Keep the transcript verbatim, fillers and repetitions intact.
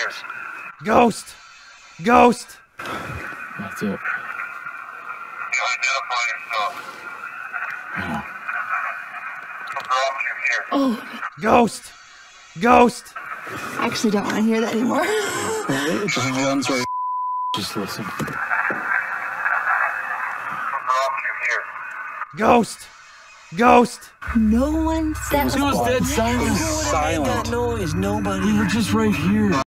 here? Ghost! Ghost! That's it. You identify yourself. Yeah. What brought you here? Oh, Ghost! Ghost! I actually don't want to hear that anymore. It just runs right. Just listen. What brought you here? Ghost! Ghost! No one said It was dead silent. Silent. That noise, nobody. We were just right here.